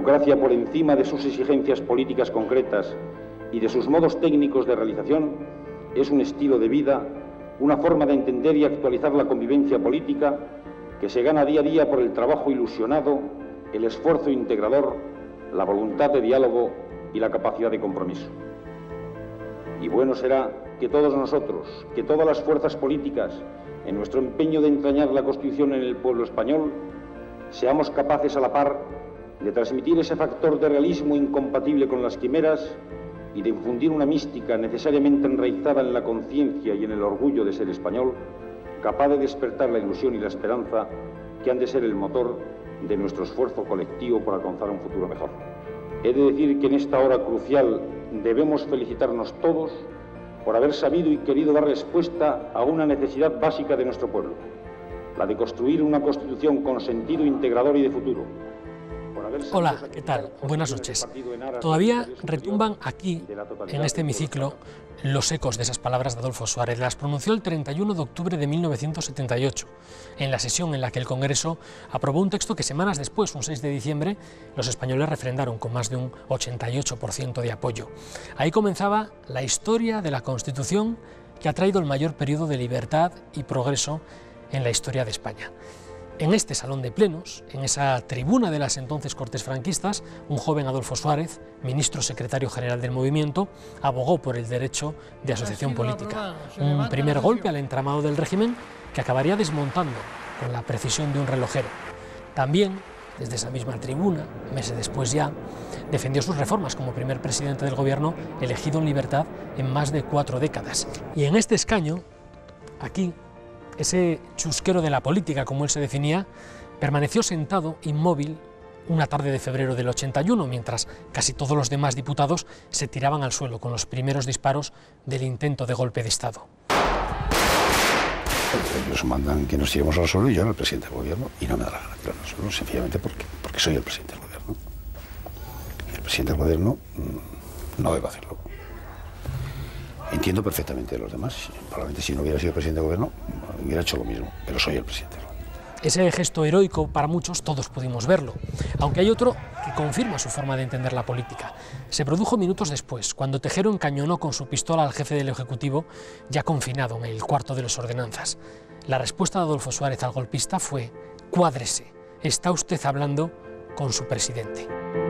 democracia por encima de sus exigencias políticas concretas y de sus modos técnicos de realización es un estilo de vida, una forma de entender y actualizar la convivencia política que se gana día a día por el trabajo ilusionado, el esfuerzo integrador, la voluntad de diálogo y la capacidad de compromiso. Y bueno será que todos nosotros, que todas las fuerzas políticas, en nuestro empeño de entrañar la Constitución en el pueblo español, seamos capaces a la par de transmitir ese factor de realismo incompatible con las quimeras y de infundir una mística necesariamente enraizada en la conciencia y en el orgullo de ser español, capaz de despertar la ilusión y la esperanza que han de ser el motor de nuestro esfuerzo colectivo por alcanzar un futuro mejor. He de decir que en esta hora crucial debemos felicitarnos todos por haber sabido y querido dar respuesta a una necesidad básica de nuestro pueblo, la de construir una Constitución con sentido integrador y de futuro. Hola, ¿qué tal? Buenas noches. Todavía retumban aquí, en este hemiciclo, los ecos de esas palabras de Adolfo Suárez. Las pronunció el 31 de octubre de 1978, en la sesión en la que el Congreso aprobó un texto que semanas después, un 6 de diciembre, los españoles refrendaron con más de un 88% de apoyo. Ahí comenzaba la historia de la Constitución que ha traído el mayor periodo de libertad y progreso en la historia de España. En este salón de plenos, en esa tribuna de las entonces Cortes franquistas, un joven Adolfo Suárez, ministro secretario general del movimiento, abogó por el derecho de asociación política. Un primer golpe al entramado del régimen que acabaría desmontando con la precisión de un relojero. También, desde esa misma tribuna, meses después ya, defendió sus reformas como primer presidente del gobierno elegido en libertad en más de 4 décadas. Y en este escaño, aquí, ese chusquero de la política, como él se definía, permaneció sentado, inmóvil, una tarde de febrero del 81, mientras casi todos los demás diputados se tiraban al suelo con los primeros disparos del intento de golpe de Estado. Ellos mandan que nos tiremos al suelo y yo era el presidente del gobierno y no me da la gana tirarme al suelo, sencillamente porque soy el presidente del gobierno. Y el presidente del gobierno no debe hacerlo. Entiendo perfectamente de los demás. Probablemente si no hubiera sido presidente del gobierno hubiera hecho lo mismo, pero soy el presidente del gobierno. Ese gesto heroico para muchos todos pudimos verlo, aunque hay otro que confirma su forma de entender la política. Se produjo minutos después, cuando Tejero encañonó con su pistola al jefe del Ejecutivo, ya confinado en el cuarto de los ordenanzas. La respuesta de Adolfo Suárez al golpista fue: cuádrese, está usted hablando con su presidente.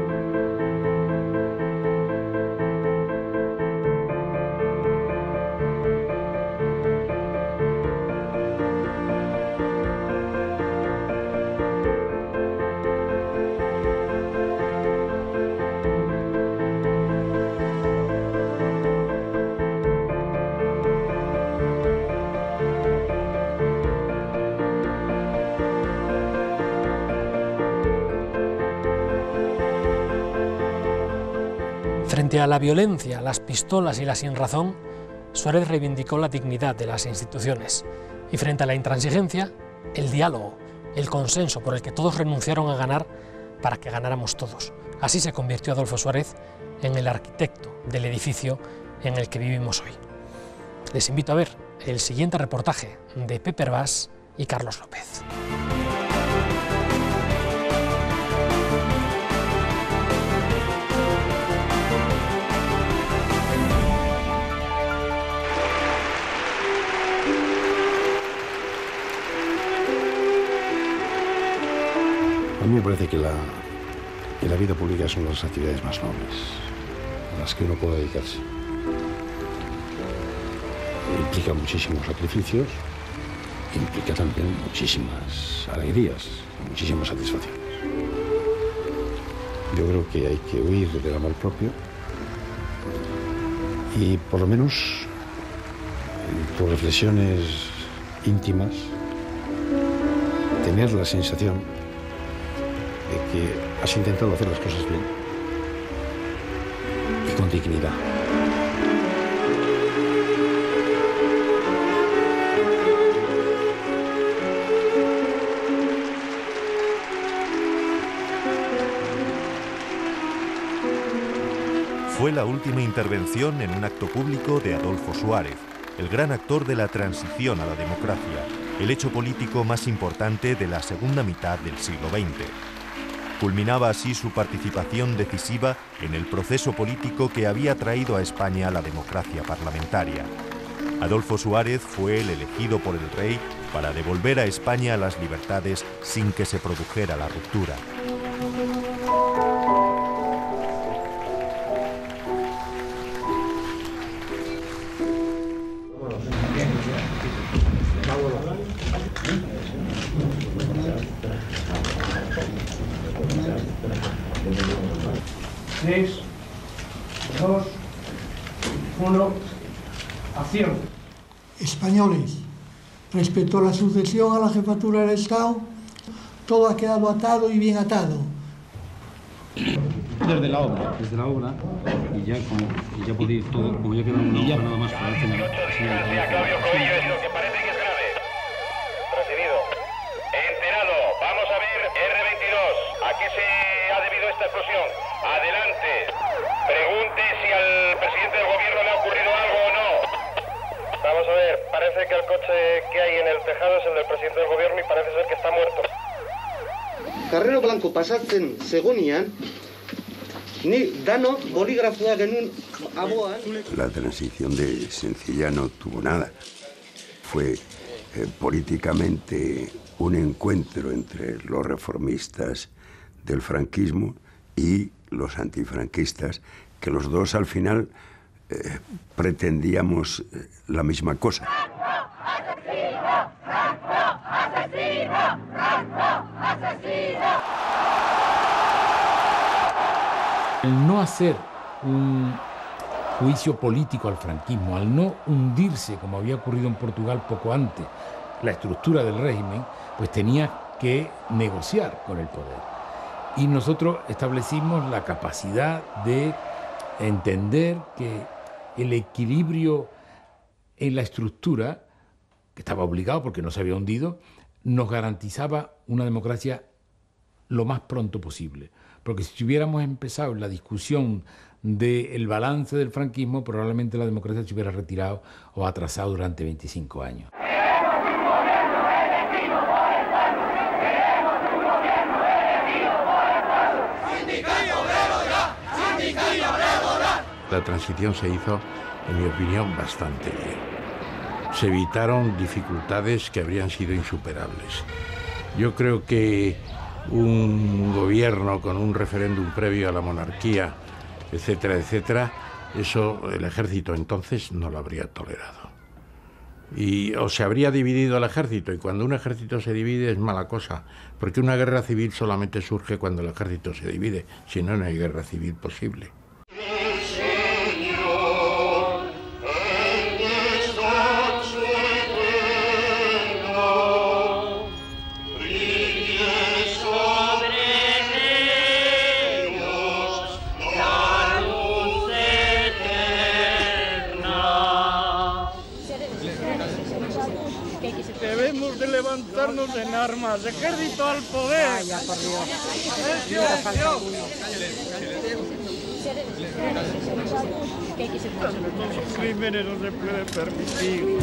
Frente a la violencia, las pistolas y la sinrazón, Suárez reivindicó la dignidad de las instituciones. Y frente a la intransigencia, el diálogo, el consenso por el que todos renunciaron a ganar para que ganáramos todos. Así se convirtió Adolfo Suárez en el arquitecto del edificio en el que vivimos hoy. Les invito a ver el siguiente reportaje de Pepe Herbás y Carlos López. A mí me parece que la vida pública son las actividades más nobles a las que uno puede dedicarse. Implica muchísimos sacrificios, implica también muchísimas alegrías, muchísimas satisfacciones. Yo creo que hay que huir del amor propio y por lo menos en tus reflexiones íntimas tener la sensación de que has intentado hacer las cosas bien y con dignidad. Fue la última intervención en un acto público de Adolfo Suárez, el gran actor de la transición a la democracia, el hecho político más importante de la segunda mitad del siglo XX. Culminaba así su participación decisiva en el proceso político que había traído a España la democracia parlamentaria. Adolfo Suárez fue el elegido por el rey para devolver a España las libertades sin que se produjera la ruptura. Tres, dos, uno, acción. Españoles, respecto a la sucesión a la jefatura del Estado, todo ha quedado atado y bien atado. Desde la obra, y ya podéis todo, como ya queda una hoja nada más para el final. Claudio Coello es lo que parece que es grave. Recibido. Enterado. Vamos a ver, R22. ¿A qué se ha debido esta explosión? Adelante. Pregunte si al presidente del gobierno le ha ocurrido algo o no. Vamos a ver, parece que el coche que hay en el tejado es el del presidente del gobierno y parece ser que está muerto. Carrero Blanco pasatzen zegonean, ni dano bolígrafoa genuen aboan. La transición de Sencilla no tuvo nada. Fue políticamente un encuentro entre los reformistas del franquismo y los antifranquistas, que los dos al final pretendíamos la misma cosa. El no hacer un juicio político al franquismo, al no hundirse, como había ocurrido en Portugal poco antes, la estructura del régimen, pues tenía que negociar con el poder. Y nosotros establecimos la capacidad de entender que el equilibrio en la estructura, que estaba obligado porque no se había hundido, nos garantizaba una democracia lo más pronto posible. Porque si hubiéramos empezado la discusión del balance del franquismo, probablemente la democracia se hubiera retirado o atrasado durante 25 años. La transición se hizo, en mi opinión, bastante bien. Se evitaron dificultades que habrían sido insuperables. Yo creo que un gobierno con un referéndum previo a la monarquía, etcétera, etcétera, eso el ejército entonces no lo habría tolerado. O se habría dividido el ejército, y cuando un ejército se divide es mala cosa, porque una guerra civil solamente surge cuando el ejército se divide, si no, no hay guerra civil posible. Debemos de levantarnos en armas, ejército al poder. Vaya, por Dios. Los crímenes no se pueden permitir.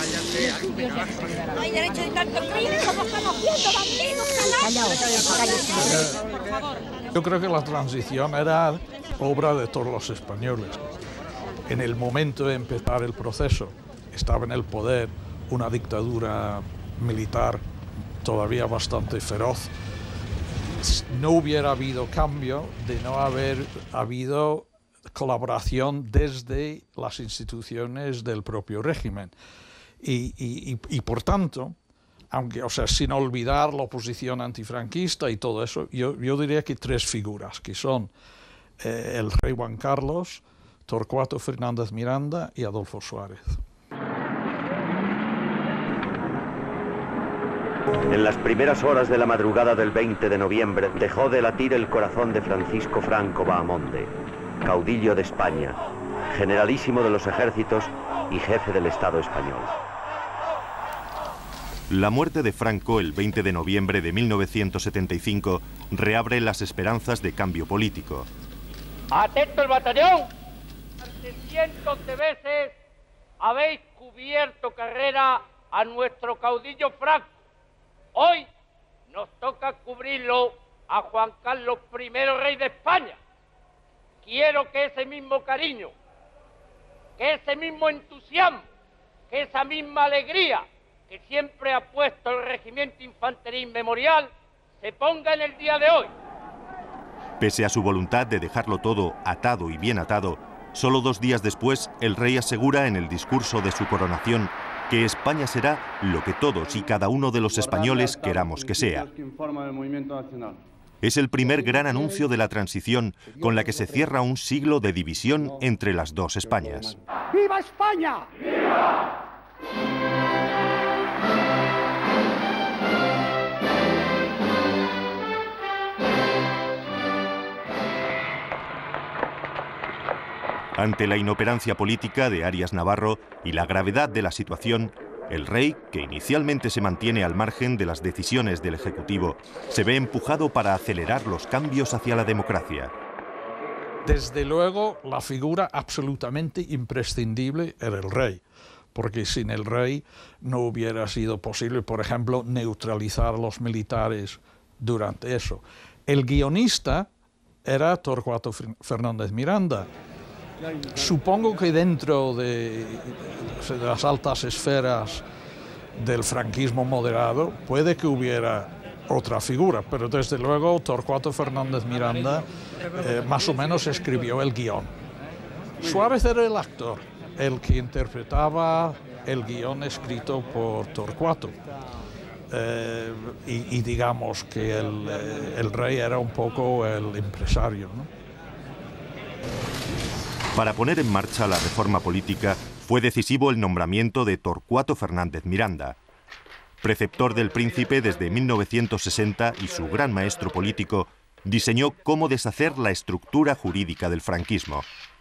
No hay derecho de tanto crimen como estamos viendo, bandidos, por favor. Yo creo que la transición era obra de todos los españoles. En el momento de empezar el proceso, estaba en el poder una dictadura militar todavía bastante feroz. No hubiera habido cambio de no haber habido colaboración desde las instituciones del propio régimen. Y por tanto, aunque, o sea, sin olvidar la oposición antifranquista y todo eso, yo diría que tres figuras, que son el rey Juan Carlos, Torcuato Fernández Miranda y Adolfo Suárez. En las primeras horas de la madrugada del 20 de noviembre dejó de latir el corazón de Francisco Franco Bahamonde, caudillo de España, generalísimo de los ejércitos y jefe del Estado español. La muerte de Franco el 20 de noviembre de 1975 reabre las esperanzas de cambio político. ¡Atento el batallón! Durante cientos de veces habéis cubierto carrera a nuestro caudillo Franco. Hoy nos toca cubrirlo a Juan Carlos I, rey de España. Quiero que ese mismo cariño, que ese mismo entusiasmo, que esa misma alegría que siempre ha puesto el Regimiento Infantería Inmemorial se ponga en el día de hoy. Pese a su voluntad de dejarlo todo atado y bien atado, solo 2 días después el rey asegura en el discurso de su coronación que España será lo que todos y cada uno de los españoles queramos que sea. Es el primer gran anuncio de la transición con la que se cierra un siglo de división entre las dos Españas. ¡Viva España! ¡Viva! Ante la inoperancia política de Arias Navarro y la gravedad de la situación, el rey, que inicialmente se mantiene al margen de las decisiones del Ejecutivo, se ve empujado para acelerar los cambios hacia la democracia. Desde luego, la figura absolutamente imprescindible era el rey, porque sin el rey no hubiera sido posible, por ejemplo, neutralizar a los militares durante eso. El guionista era Torcuato Fernández Miranda. Supongo que dentro de las altas esferas del franquismo moderado puede que hubiera otra figura, pero desde luego Torcuato Fernández Miranda más o menos escribió el guión. Suárez era el actor, el que interpretaba el guión escrito por Torcuato. Y digamos que el rey era un poco el empresario, ¿no? Para poner en marcha la reforma política fue decisivo el nombramiento de Torcuato Fernández Miranda. Preceptor del príncipe desde 1960 y su gran maestro político, diseñó cómo deshacer la estructura jurídica del franquismo.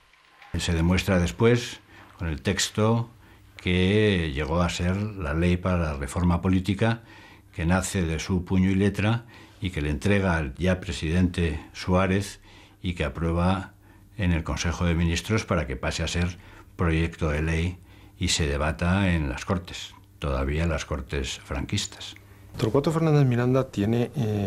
Se demuestra después con el texto que llegó a ser la ley para la reforma política, que nace de su puño y letra y que le entrega al ya presidente Suárez y que aprueba en el Consejo de Ministros para que pase a ser proyecto de ley y se debata en las Cortes, todavía las Cortes franquistas. Torcuato Fernández Miranda tiene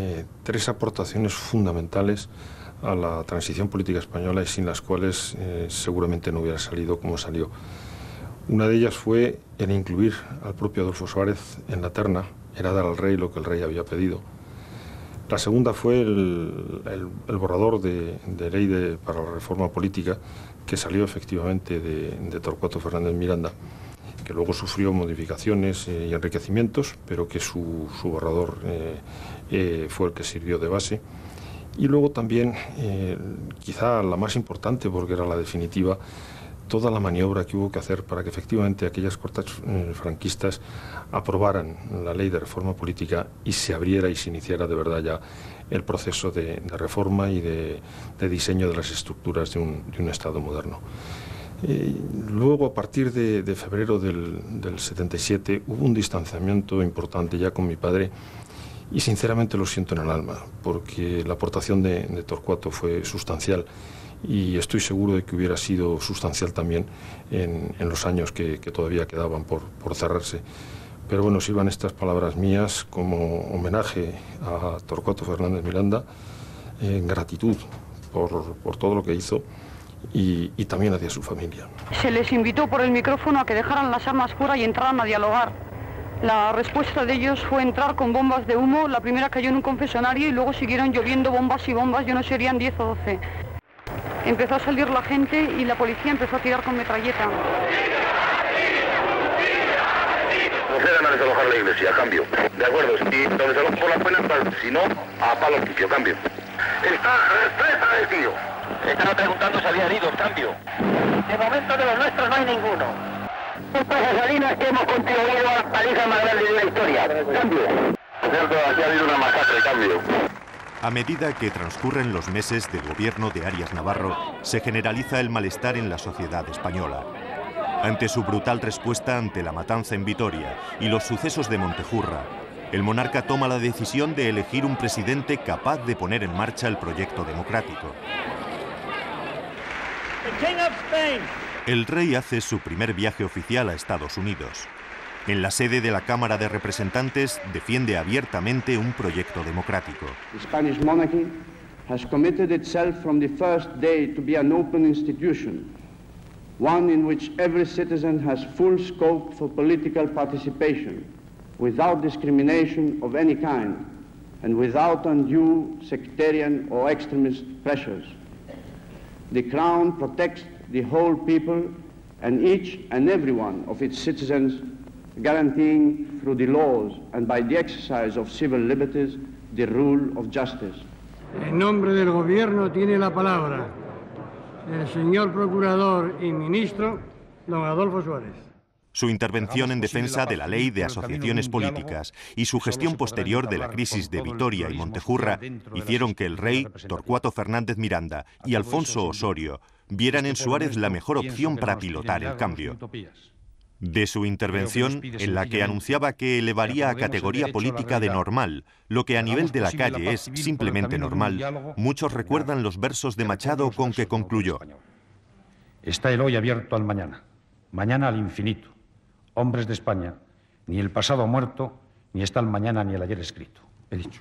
3 aportaciones fundamentales a la transición política española y sin las cuales seguramente no hubiera salido como salió. Una de ellas fue el incluir al propio Adolfo Suárez en la terna, era dar al rey lo que el rey había pedido. La segunda fue el borrador de ley para la reforma política que salió efectivamente de Torcuato Fernández Miranda, que luego sufrió modificaciones y enriquecimientos, pero que su borrador fue el que sirvió de base. Y luego también, quizá la más importante, porque era la definitiva, toda la maniobra que hubo que hacer para que efectivamente aquellas Cortes franquistas aprobaran la ley de reforma política y se abriera y se iniciara de verdad ya el proceso de reforma y de diseño de las estructuras de un Estado moderno. Luego, a partir de febrero del 77, hubo un distanciamiento importante ya con mi padre y sinceramente lo siento en el alma, porque la aportación de Torcuato fue sustancial. Y estoy seguro de que hubiera sido sustancial también en los años que todavía quedaban por cerrarse. Pero bueno, sirvan estas palabras mías como homenaje a Torcuato Fernández Miranda, en gratitud por todo lo que hizo y también hacia su familia. Se les invitó por el micrófono a que dejaran las armas fuera y entraran a dialogar. La respuesta de ellos fue entrar con bombas de humo. La primera cayó en un confesionario y luego siguieron lloviendo bombas y bombas, yo no sé, serían 10 o 12. Empezó a salir la gente y la policía empezó a tirar con metralleta. Procedan a desalojar la iglesia, cambio. De acuerdo, si lo desalojo por la buena, si no, a palo limpio, cambio. Está detenido. Estaba preguntando si había heridos, cambio. De momento de los nuestros no hay ninguno. Estas Salinas que hemos contribuido a la paliza más grande de la historia, cambio. Cierto, aquí ha habido una masacre, cambio. A medida que transcurren los meses del gobierno de Arias Navarro, se generaliza el malestar en la sociedad española. Ante su brutal respuesta ante la matanza en Vitoria y los sucesos de Montejurra, el monarca toma la decisión de elegir un presidente capaz de poner en marcha el proyecto democrático. El rey hace su primer viaje oficial a Estados Unidos. En la sede de la Cámara de Representantes defiende abiertamente un proyecto democrático. The Spanish monarchy has committed itself from the first day to be an open institution, one in which every citizen has full scope for political participation, without discrimination of any kind, and without undue sectarian or extremist pressures. The Crown protects the whole people and each and every one of its citizens, guaranteeing through the laws and by the exercise of civil liberties the rule of justice. En nombre del Gobierno tiene la palabra el señor Procurador y Ministro, don Adolfo Suárez. Su intervención en defensa de la ley de asociaciones políticas y su gestión posterior de la crisis de Vitoria y Montejurra hicieron que el rey, Torcuato Fernández Miranda y Alfonso Osorio vieran en Suárez la mejor opción para pilotar el cambio. De su intervención, en la que anunciaba que elevaría a categoría política de normal, lo que a nivel de la calle es simplemente normal, muchos recuerdan los versos de Machado con que concluyó: Está el hoy abierto al mañana, mañana al infinito. Hombres de España, ni el pasado ha muerto, ni está el mañana ni el ayer escrito. He dicho.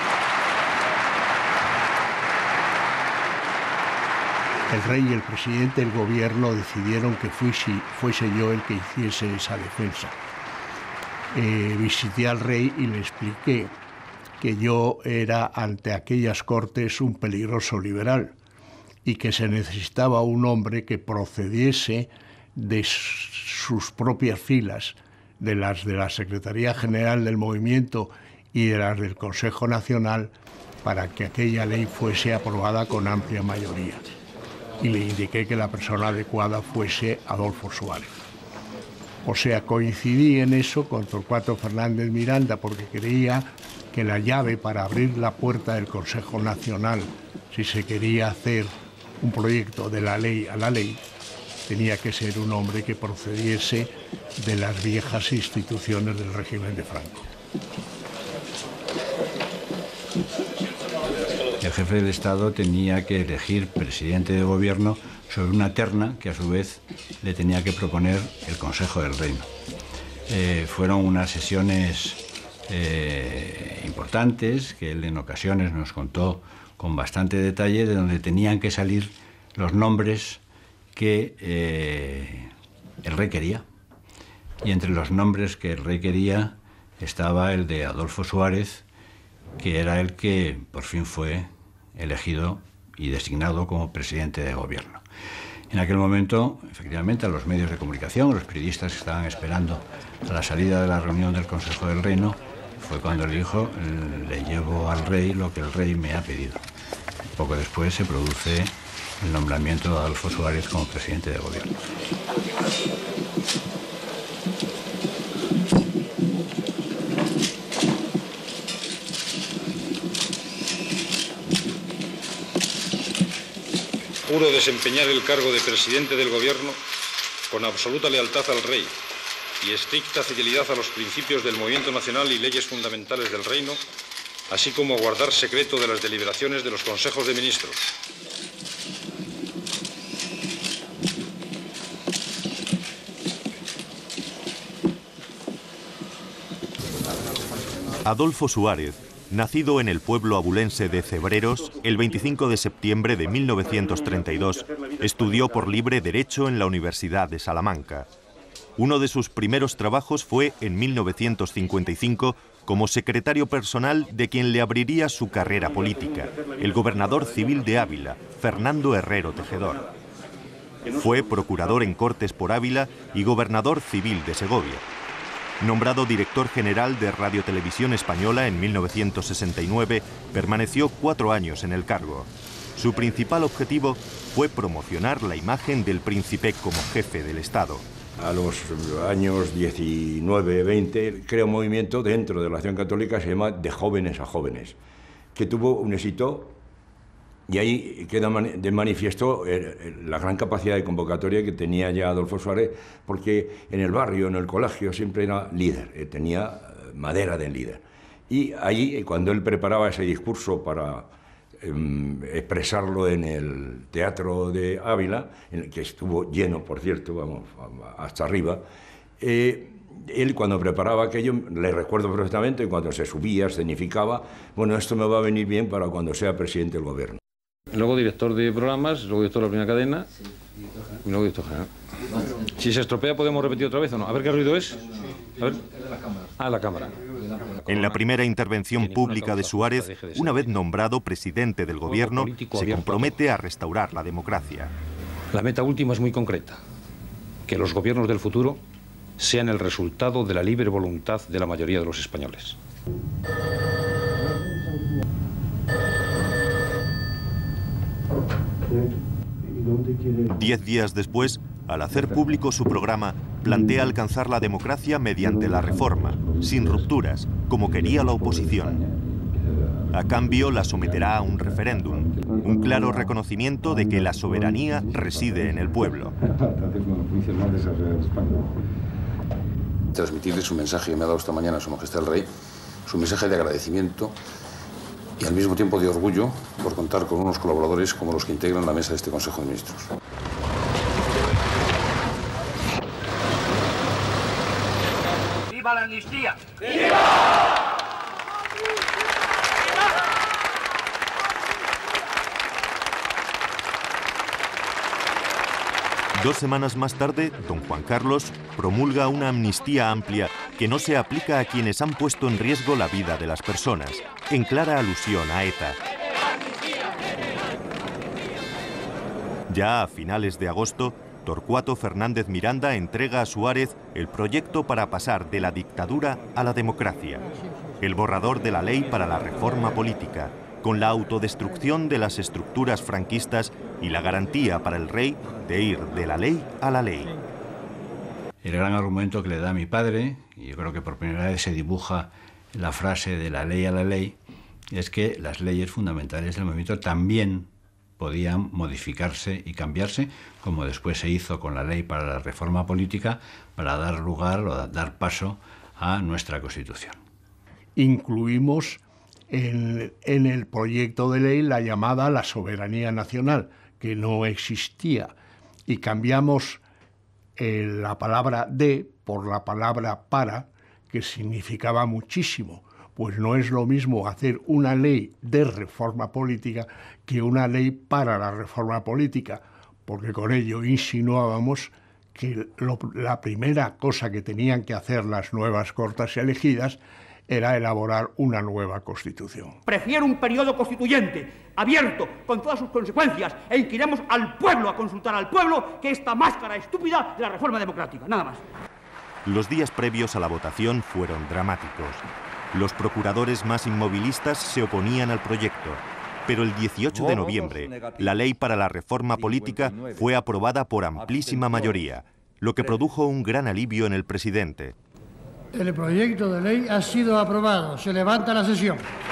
El rey y el presidente del gobierno decidieron que fuese yo el que hiciese esa defensa. Visité al rey y le expliqué que yo era ante aquellas cortes un peligroso liberal y que se necesitaba un hombre que procediese de sus propias filas, de las de la Secretaría General del Movimiento y de las del Consejo Nacional, para que aquella ley fuese aprobada con amplia mayoría. Y le indiqué que la persona adecuada fuese Adolfo Suárez. O sea, coincidí en eso con Torcuato Fernández Miranda, porque creía que la llave para abrir la puerta del Consejo Nacional, si se quería hacer un proyecto de la ley a la ley, tenía que ser un hombre que procediese de las viejas instituciones del régimen de Franco. El jefe del Estado tenía que elegir presidente de gobierno sobre una terna que a su vez le tenía que proponer el Consejo del Reino. Fueron unas sesiones importantes que él en ocasiones nos contó con bastante detalle, de donde tenían que salir los nombres que el rey quería. Y entre los nombres que el rey quería estaba el de Adolfo Suárez, que era el que por fin fue elegido y designado como presidente de gobierno. En aquel momento, efectivamente, a los medios de comunicación, los periodistas que estaban esperando a la salida de la reunión del Consejo del Reino, fue cuando le dijo: le llevo al rey lo que el rey me ha pedido. Poco después se produce el nombramiento de Adolfo Suárez como presidente de gobierno. Juro desempeñar el cargo de presidente del gobierno con absoluta lealtad al rey y estricta fidelidad a los principios del movimiento nacional y leyes fundamentales del reino, así como guardar secreto de las deliberaciones de los consejos de ministros. Adolfo Suárez, nacido en el pueblo abulense de Cebreros, el 25 de septiembre de 1932, estudió por libre Derecho en la Universidad de Salamanca. Uno de sus primeros trabajos fue en 1955 como secretario personal de quien le abriría su carrera política, el gobernador civil de Ávila, Fernando Herrero Tejedor. Fue procurador en Cortes por Ávila y gobernador civil de Segovia. Nombrado director general de Radio Televisión Española en 1969, permaneció 4 años en el cargo. Su principal objetivo fue promocionar la imagen del príncipe como jefe del Estado. A los años 19, 20, crea un movimiento dentro de la Acción Católica, se llama De Jóvenes a Jóvenes, que tuvo un éxito. Y ahí queda de manifiesto la gran capacidad de convocatoria que tenía ya Adolfo Suárez, porque en el barrio, en el colegio, siempre era líder, tenía madera de líder. Y ahí, cuando él preparaba ese discurso para expresarlo en el Teatro de Ávila, en el que estuvo lleno, por cierto, vamos, hasta arriba, él cuando preparaba aquello, le recuerdo perfectamente, cuando se subía, escenificaba, bueno, esto me va a venir bien para cuando sea presidente del gobierno. Luego director de programas, luego director de la primera cadena y luego director general. Si se estropea, ¿podemos repetir otra vez o no? A ver qué ruido es. A ver. Ah, la cámara. En la primera intervención pública de Suárez, una vez nombrado presidente del gobierno, se compromete a restaurar la democracia. La meta última es muy concreta: que los gobiernos del futuro sean el resultado de la libre voluntad de la mayoría de los españoles. Diez días después, al hacer público su programa, plantea alcanzar la democracia mediante la reforma, sin rupturas, como quería la oposición. A cambio, la someterá a un referéndum, un claro reconocimiento de que la soberanía reside en el pueblo. Transmitirle su mensaje que me ha dado esta mañana Su Majestad el Rey, su mensaje de agradecimiento y al mismo tiempo de orgullo por contar con unos colaboradores como los que integran la mesa de este Consejo de Ministros. ¡Viva la amnistía! ¡Viva! 2 semanas más tarde, don Juan Carlos promulga una amnistía amplia que no se aplica a quienes han puesto en riesgo la vida de las personas, en clara alusión a ETA. Ya a finales de agosto, Torcuato Fernández Miranda entrega a Suárez el proyecto para pasar de la dictadura a la democracia, el borrador de la ley para la reforma política, con la autodestrucción de las estructuras franquistas y la garantía para el rey de ir de la ley a la ley. El gran argumento que le da a mi padre, y yo creo que por primera vez se dibuja la frase de la ley a la ley, es que las leyes fundamentales del movimiento también podían modificarse y cambiarse, como después se hizo con la ley para la reforma política, para dar lugar o dar paso a nuestra Constitución. Incluimos en el proyecto de ley la llamada la soberanía nacional, que no existía, y cambiamos la palabra de por la palabra para, que significaba muchísimo, pues no es lo mismo hacer una ley de reforma política que una ley para la reforma política, porque con ello insinuábamos que la primera cosa que tenían que hacer las nuevas Cortes elegidas era elaborar una nueva Constitución. Prefiero un periodo constituyente, abierto, con todas sus consecuencias, e inquiremos al pueblo a consultar al pueblo que esta máscara estúpida de la reforma democrática. Nada más. Los días previos a la votación fueron dramáticos. Los procuradores más inmovilistas se oponían al proyecto, pero el 18 de noviembre, la ley para la reforma política fue aprobada por amplísima mayoría, lo que produjo un gran alivio en el presidente. El proyecto de ley ha sido aprobado. Se levanta la sesión.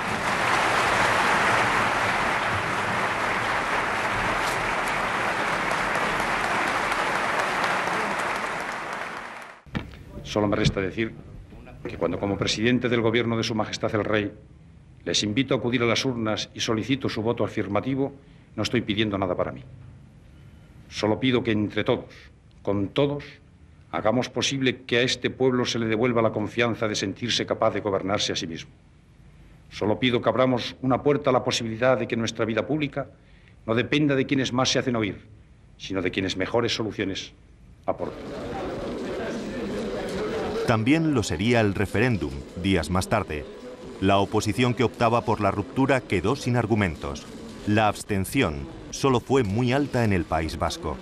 Solo me resta decir que cuando como presidente del gobierno de Su Majestad el Rey les invito a acudir a las urnas y solicito su voto afirmativo, no estoy pidiendo nada para mí. Solo pido que entre todos, con todos, hagamos posible que a este pueblo se le devuelva la confianza de sentirse capaz de gobernarse a sí mismo. Solo pido que abramos una puerta a la posibilidad de que nuestra vida pública no dependa de quienes más se hacen oír, sino de quienes mejores soluciones aportan. También lo sería el referéndum, días más tarde. La oposición que optaba por la ruptura quedó sin argumentos. La abstención solo fue muy alta en el País Vasco.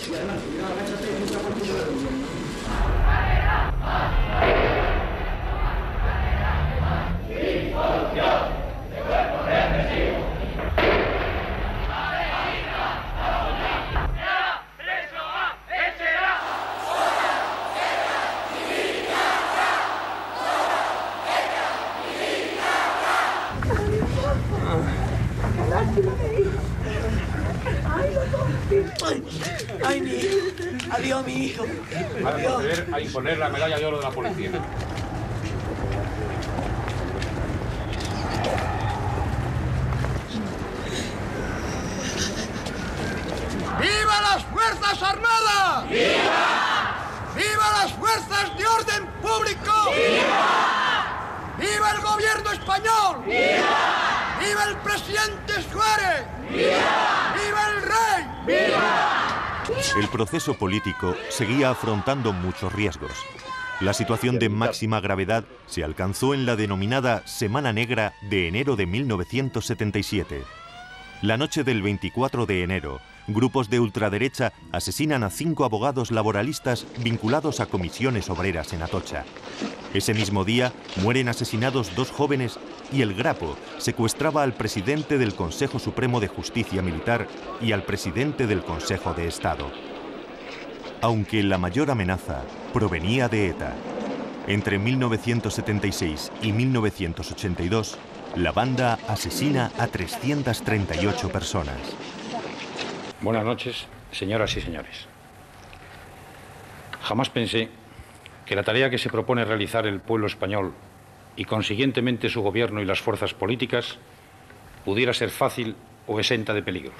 Ay, mi hijo. Adiós, mi hijo. Van a proceder a imponer la medalla de oro de la policía. ¡Viva las Fuerzas Armadas! ¡Viva! ¡Viva las Fuerzas de Orden Público! español! ¡Viva! ¡Viva el presidente Suárez! ¡Viva! ¡Viva el rey! ¡Viva! El proceso político seguía afrontando muchos riesgos. La situación de máxima gravedad se alcanzó en la denominada Semana Negra de enero de 1977. La noche del 24 de enero, grupos de ultraderecha asesinan a 5 abogados laboralistas vinculados a comisiones obreras en Atocha. Ese mismo día mueren asesinados 2 jóvenes y el Grapo secuestraba al presidente del Consejo Supremo de Justicia Militar y al presidente del Consejo de Estado. Aunque la mayor amenaza provenía de ETA. Entre 1976 y 1982, la banda asesina a 338 personas. Buenas noches, señoras y señores. Jamás pensé que la tarea que se propone realizar el pueblo español y consiguientemente su gobierno y las fuerzas políticas pudiera ser fácil o exenta de peligros.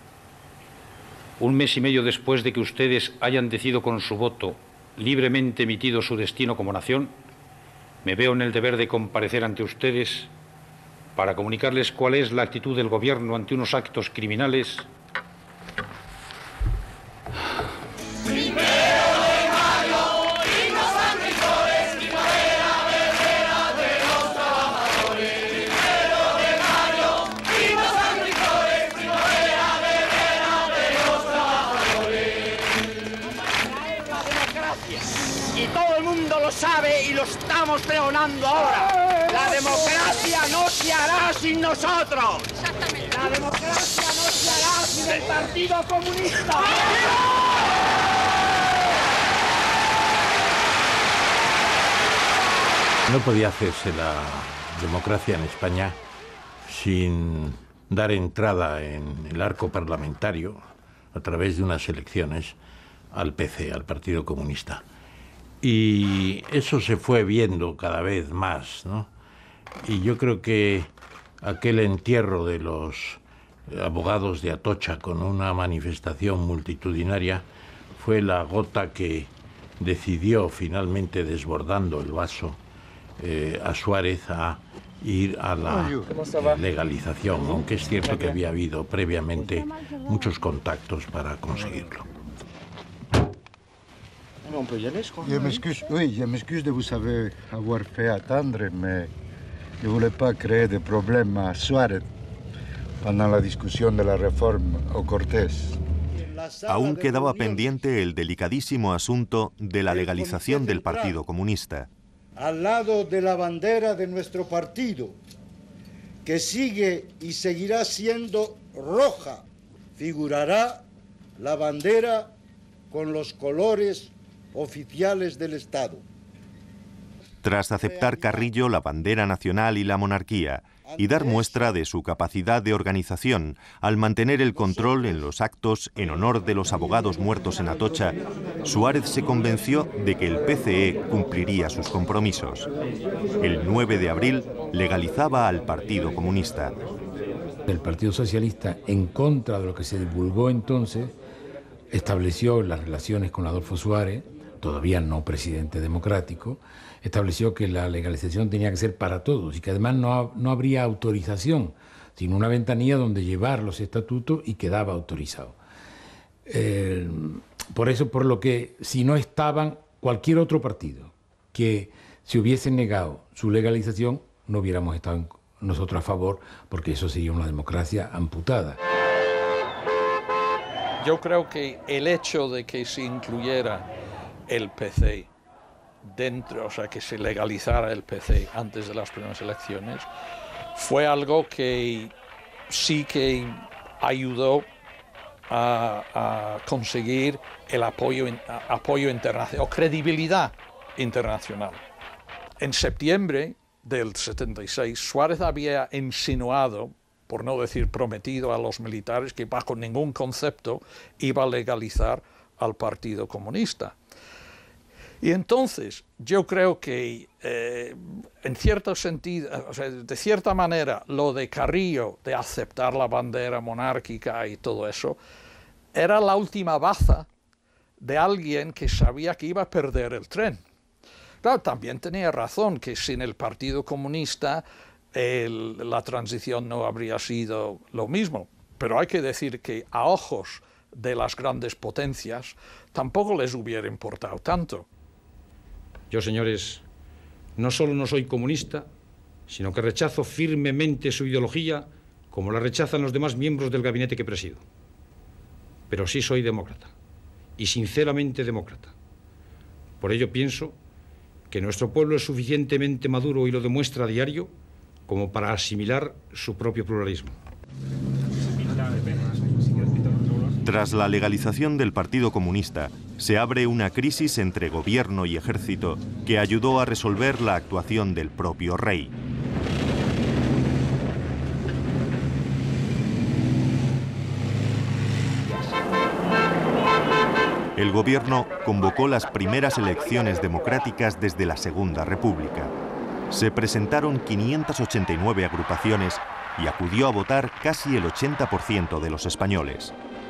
Un mes y medio después de que ustedes hayan decidido con su voto libremente emitido su destino como nación, me veo en el deber de comparecer ante ustedes para comunicarles cuál es la actitud del gobierno ante unos actos criminales sabe y lo estamos pregonando ahora. La democracia no se hará sin nosotros. La democracia no se hará sin el Partido Comunista. No podía hacerse la democracia en España sin dar entrada en el arco parlamentario, a través de unas elecciones, al PC, al Partido Comunista. Y eso se fue viendo cada vez más, ¿no? Y yo creo que aquel entierro de los abogados de Atocha con una manifestación multitudinaria fue la gota que decidió, finalmente desbordando el vaso, a Suárez a ir a la legalización, aunque es cierto que había habido previamente muchos contactos para conseguirlo. Je m'excuse de vous avoir fait attendre, mais je ne voulais pas créer de problèmes à Suárez pendant la discussion de la réforme au Cortés. Aún quedaba pendiente el delicadísimo asunto de la legalización del Partido Comunista. Al lado de la bandera de nuestro partido, que sigue y seguirá siendo roja, figurará la bandera con los colores oficiales del Estado. Tras aceptar Carrillo la bandera nacional y la monarquía y dar muestra de su capacidad de organización al mantener el control en los actos en honor de los abogados muertos en Atocha, Suárez se convenció de que el PCE cumpliría sus compromisos. El 9 de abril legalizaba al Partido Comunista. El Partido Socialista, en contra de lo que se divulgó entonces, estableció las relaciones con Adolfo Suárez, todavía no presidente democrático, estableció que la legalización tenía que ser para todos y que además no habría autorización, sino una ventanilla donde llevar los estatutos y quedaba autorizado. Por eso, por lo que si no estaban cualquier otro partido que se hubiese negado su legalización, no hubiéramos estado nosotros a favor, porque eso sería una democracia amputada. Yo creo que el hecho de que se incluyera el PC dentro, o sea, que se legalizara el PC antes de las primeras elecciones, fue algo que sí que ayudó a conseguir el apoyo internacional, o credibilidad internacional. En septiembre del 76, Suárez había insinuado, por no decir prometido a los militares, que bajo ningún concepto iba a legalizar al Partido Comunista. Y entonces yo creo que en cierto sentido, o sea, de cierta manera, lo de Carrillo de aceptar la bandera monárquica y todo eso, era la última baza de alguien que sabía que iba a perder el tren. Claro, también tenía razón que sin el Partido Comunista la transición no habría sido lo mismo. Pero hay que decir que a ojos de las grandes potencias tampoco les hubiera importado tanto. Yo, señores, no solo no soy comunista, sino que rechazo firmemente su ideología como la rechazan los demás miembros del gabinete que presido. Pero sí soy demócrata, y sinceramente demócrata. Por ello pienso que nuestro pueblo es suficientemente maduro y lo demuestra a diario como para asimilar su propio pluralismo. Tras la legalización del Partido Comunista, se abre una crisis entre gobierno y ejército que ayudó a resolver la actuación del propio rey. El gobierno convocó las primeras elecciones democráticas desde la Segunda República. Se presentaron 589 agrupaciones y acudió a votar casi el 80% de los españoles.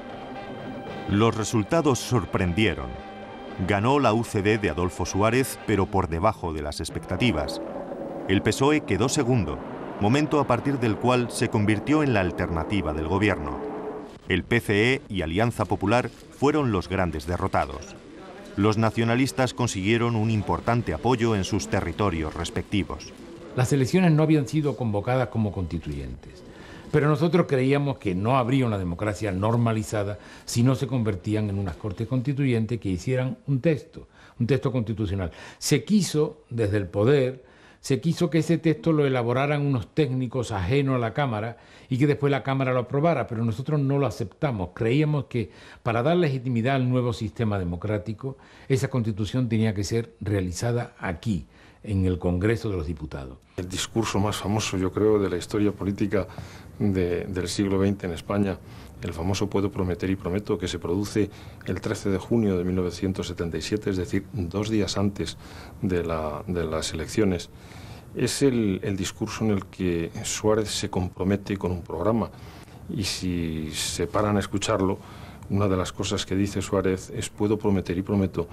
Los resultados sorprendieron. Ganó la UCD de Adolfo Suárez, pero por debajo de las expectativas. El PSOE quedó segundo, momento a partir del cual se convirtió en la alternativa del gobierno. El PCE y Alianza Popular fueron los grandes derrotados. Los nacionalistas consiguieron un importante apoyo en sus territorios respectivos. Las elecciones no habían sido convocadas como constituyentes, pero nosotros creíamos que no habría una democracia normalizada si no se convertían en unas cortes constituyentes que hicieran un texto constitucional. Se quiso, desde el poder, se quiso que ese texto lo elaboraran unos técnicos ajenos a la Cámara y que después la Cámara lo aprobara, pero nosotros no lo aceptamos. Creíamos que para dar legitimidad al nuevo sistema democrático, esa Constitución tenía que ser realizada aquí, en el Congreso de los Diputados. El discurso más famoso, yo creo, de la historia política del siglo XX en España, el famoso Puedo prometer y prometo, que se produce el 13 de junio de 1977, es decir, 2 días antes de las elecciones, es el discurso en el que Suárez se compromete con un programa. Y si se paran a escucharlo, una de las cosas que dice Suárez es: puedo prometer y prometo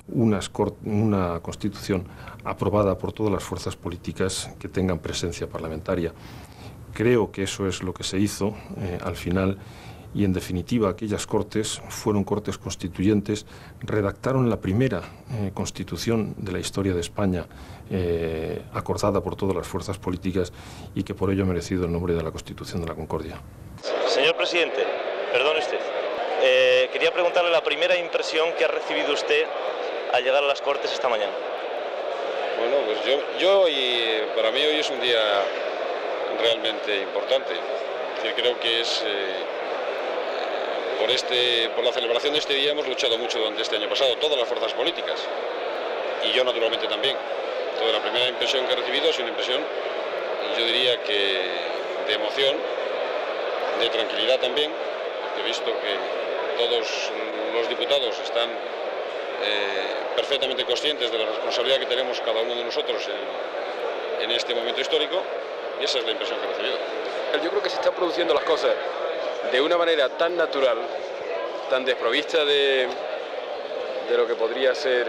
una Constitución aprobada por todas las fuerzas políticas que tengan presencia parlamentaria. Creo que eso es lo que se hizo al final, y en definitiva aquellas Cortes fueron Cortes constituyentes, redactaron la primera Constitución de la historia de España acordada por todas las fuerzas políticas y que por ello ha merecido el nombre de la Constitución de la Concordia. Señor presidente, perdone usted, quería preguntarle la primera impresión que ha recibido usted al llegar a las Cortes esta mañana. Bueno, pues para mí hoy es un día realmente importante. Es decir, creo que es por la celebración de este día hemos luchado mucho durante este año pasado, todas las fuerzas políticas, y yo naturalmente también. Entonces, la primera impresión que he recibido es una impresión, yo diría que de emoción, de tranquilidad también, porque he visto que todos los diputados están perfectamente conscientes de la responsabilidad que tenemos cada uno de nosotros en este momento histórico, y esa es la impresión que he recibido. Yo creo que se están produciendo las cosas de una manera tan natural, tan desprovista de lo que podría ser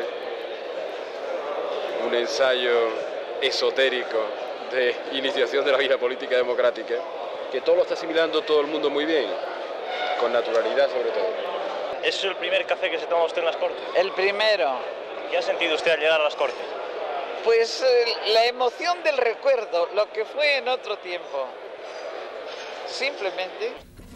un ensayo esotérico de iniciación de la vida política democrática, que todo lo está asimilando todo el mundo muy bien, con naturalidad sobre todo. ¿Es el primer café que se toma usted en las Cortes? El primero. ¿Qué ha sentido usted al llegar a las Cortes? Pues la emoción del recuerdo, lo que fue en otro tiempo. Simplemente.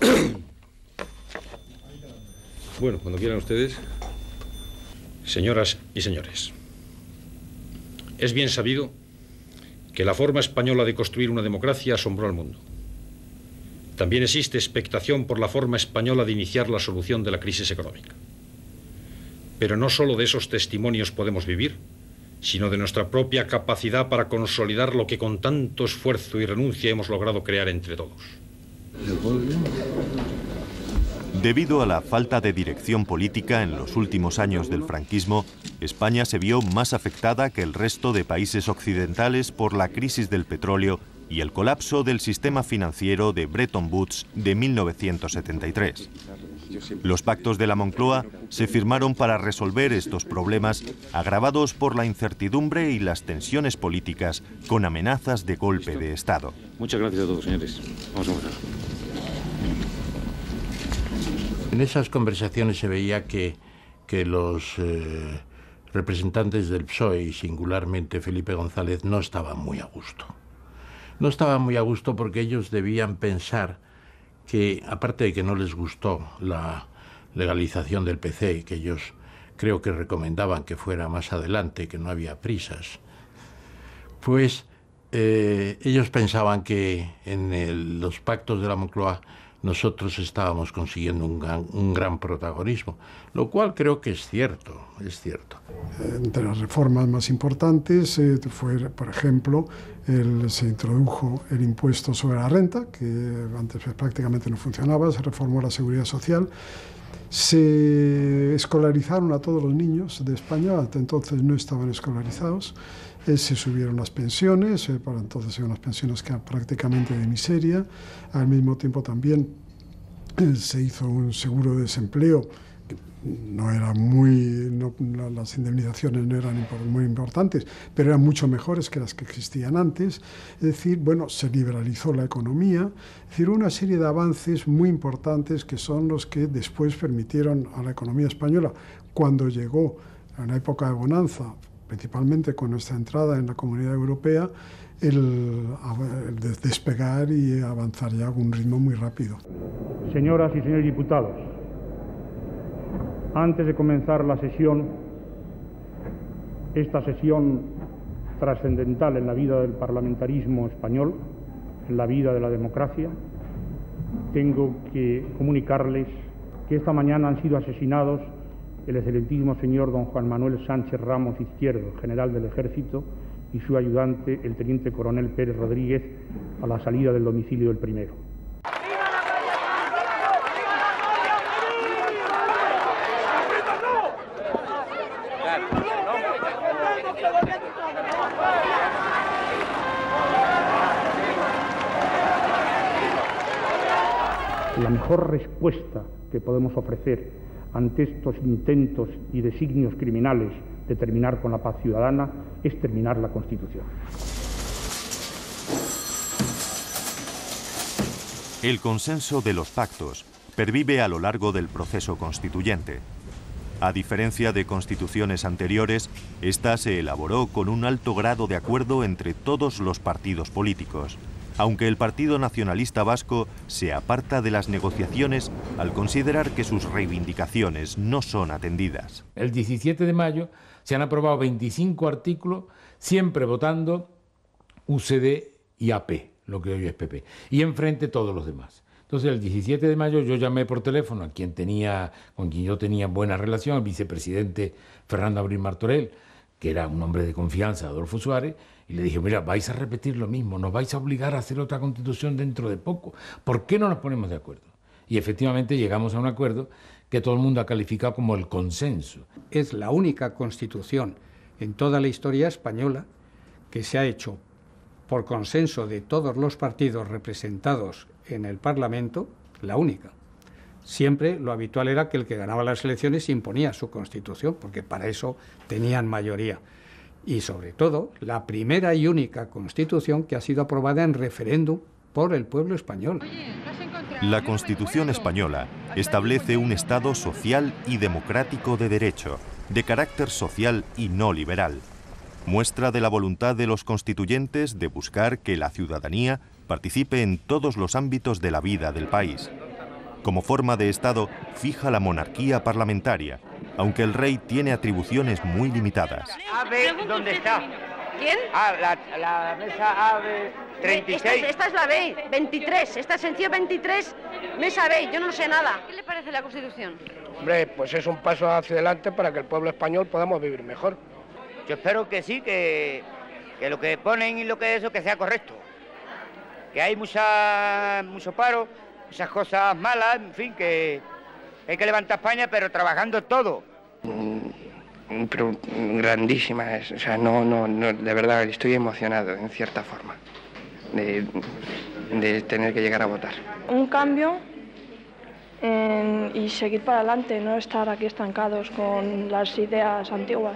Bueno, cuando quieran ustedes, señoras y señores. Es bien sabido que la forma española de construir una democracia asombró al mundo. También existe expectación por la forma española de iniciar la solución de la crisis económica. Pero no solo de esos testimonios podemos vivir, sino de nuestra propia capacidad para consolidar lo que con tanto esfuerzo y renuncia hemos logrado crear entre todos. Debido a la falta de dirección política en los últimos años del franquismo, España se vio más afectada que el resto de países occidentales por la crisis del petróleo y el colapso del sistema financiero de Bretton Woods de 1973. Los pactos de la Moncloa se firmaron para resolver estos problemas agravados por la incertidumbre y las tensiones políticas con amenazas de golpe de Estado. Muchas gracias a todos, señores. Vamos a votar. En esas conversaciones se veía que los representantes del PSOE y singularmente Felipe González no estaban muy a gusto. No estaban muy a gusto porque ellos debían pensar que, aparte de que no les gustó la legalización del PC, que ellos creo que recomendaban que fuera más adelante, que no había prisas, pues ellos pensaban que en los pactos de la Moncloa nosotros estábamos consiguiendo un gran protagonismo, lo cual creo que es cierto, es cierto. Entre las reformas más importantes fue, por ejemplo, se introdujo el impuesto sobre la renta, que antes prácticamente no funcionaba, se reformó la seguridad social, se escolarizaron a todos los niños de España, hasta entonces no estaban escolarizados, se subieron las pensiones, para entonces eran unas pensiones que eran prácticamente de miseria. Al mismo tiempo también se hizo un seguro de desempleo, que las indemnizaciones no eran muy importantes, pero eran mucho mejores que las que existían antes. Es decir, bueno, se liberalizó la economía, es decir, una serie de avances muy importantes que son los que después permitieron a la economía española, cuando llegó a una época de bonanza, principalmente con nuestra entrada en la Comunidad Europea, el despegar y avanzar ya a un ritmo muy rápido. Señoras y señores diputados, antes de comenzar la sesión, esta sesión trascendental en la vida del parlamentarismo español, en la vida de la democracia, tengo que comunicarles que esta mañana han sido asesinados el excelentísimo señor don Juan Manuel Sánchez Ramos Izquierdo, general del Ejército, y su ayudante, el teniente coronel Pérez Rodríguez, a la salida del domicilio del primero. La mejor respuesta que podemos ofrecer ante estos intentos y designios criminales de terminar con la paz ciudadana es terminar la Constitución. El consenso de los pactos pervive a lo largo del proceso constituyente. A diferencia de constituciones anteriores, esta se elaboró con un alto grado de acuerdo entre todos los partidos políticos, aunque el Partido Nacionalista Vasco se aparta de las negociaciones al considerar que sus reivindicaciones no son atendidas. El 17 de mayo se han aprobado 25 artículos, siempre votando UCD y AP, lo que hoy es PP, y enfrente todos los demás. Entonces el 17 de mayo yo llamé por teléfono con quien yo tenía buena relación, al vicepresidente Fernando Abril Martorell, que era un hombre de confianza, Adolfo Suárez, y le dije, mira, vais a repetir lo mismo, nos vais a obligar a hacer otra constitución dentro de poco. ¿Por qué no nos ponemos de acuerdo? Y efectivamente llegamos a un acuerdo que todo el mundo ha calificado como el consenso. Es la única constitución en toda la historia española que se ha hecho por consenso de todos los partidos representados en el Parlamento, la única. Siempre lo habitual era que el que ganaba las elecciones imponía su constitución, porque para eso tenían mayoría. Y sobre todo, la primera y única constitución que ha sido aprobada en referéndum por el pueblo español. La Constitución española establece un Estado social y democrático de derecho, de carácter social y no liberal. Muestra de la voluntad de los constituyentes de buscar que la ciudadanía participe en todos los ámbitos de la vida del país. Como forma de Estado, fija la monarquía parlamentaria, aunque el rey tiene atribuciones muy limitadas. AB, ¿dónde está? ¿Quién? La mesa AB 36. Esta es la B, 23. Esta es sencillo 23, mesa B. Yo no sé nada. ¿Qué le parece la Constitución? Hombre, pues es un paso hacia adelante para que el pueblo español podamos vivir mejor. Yo espero que sí, que lo que ponen y lo que eso, que sea correcto. Que hay mucho paro, muchas cosas malas, en fin, que hay que levantar España, pero trabajando todo. Pero grandísimas, o sea, no, de verdad estoy emocionado en cierta forma de tener que llegar a votar. Un cambio y seguir para adelante, no estar aquí estancados con las ideas antiguas.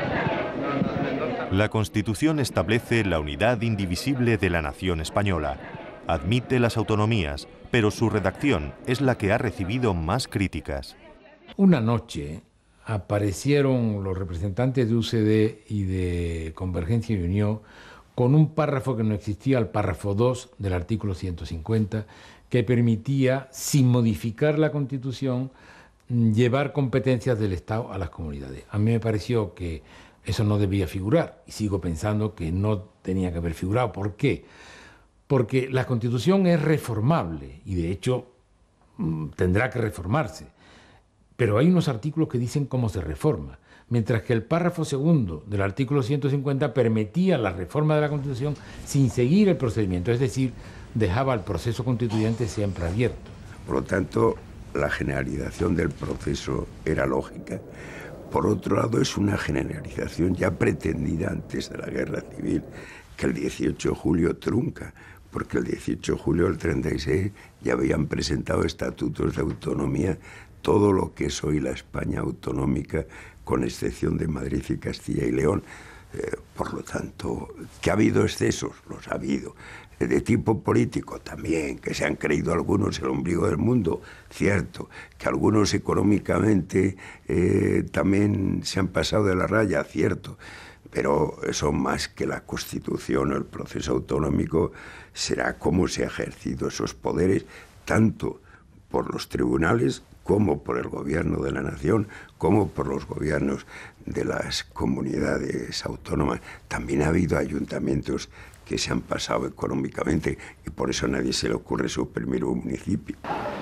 La Constitución establece la unidad indivisible de la nación española. Admite las autonomías, pero su redacción es la que ha recibido más críticas. Una noche aparecieron los representantes de UCD y de Convergencia y Unión con un párrafo que no existía, el párrafo 2 del artículo 150, que permitía, sin modificar la Constitución, llevar competencias del Estado a las comunidades. A mí me pareció que eso no debía figurar y sigo pensando que no tenía que haber figurado. ¿Por qué? Porque la Constitución es reformable y de hecho tendrá que reformarse, pero hay unos artículos que dicen cómo se reforma, mientras que el párrafo segundo del artículo 150 permitía la reforma de la Constitución sin seguir el procedimiento, es decir, dejaba el proceso constituyente siempre abierto. Por lo tanto, la generalización del proceso era lógica. Por otro lado, es una generalización ya pretendida antes de la Guerra Civil, que el 18 de julio trunca, porque el 18 de julio del 36 ya habían presentado estatutos de autonomía, todo lo que es hoy la España autonómica, con excepción de Madrid y Castilla y León. Por lo tanto, que ha habido excesos, los ha habido. De tipo político también, que se han creído algunos el ombligo del mundo, cierto, que algunos económicamente también se han pasado de la raya, cierto, pero eso más que la Constitución o el proceso autonómico será cómo se han ejercido esos poderes, tanto por los tribunales como por el gobierno de la nación, como por los gobiernos de las comunidades autónomas. También ha habido ayuntamientos que se han pasado económicamente y por eso a nadie se le ocurre suprimir un municipio.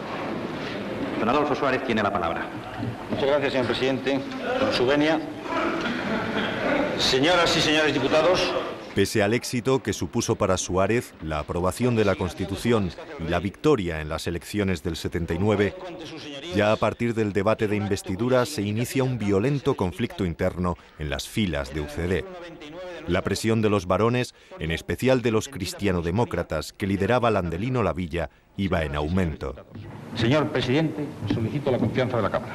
Don Adolfo Suárez tiene la palabra. Muchas gracias, señor presidente. Con su venia, señoras y señores diputados. Pese al éxito que supuso para Suárez la aprobación de la Constitución y la victoria en las elecciones del 79, ya a partir del debate de investidura se inicia un violento conflicto interno en las filas de UCD. La presión de los varones, en especial de los cristianodemócratas que lideraba Landelino Lavilla, iba en aumento. Señor presidente, solicito la confianza de la Cámara.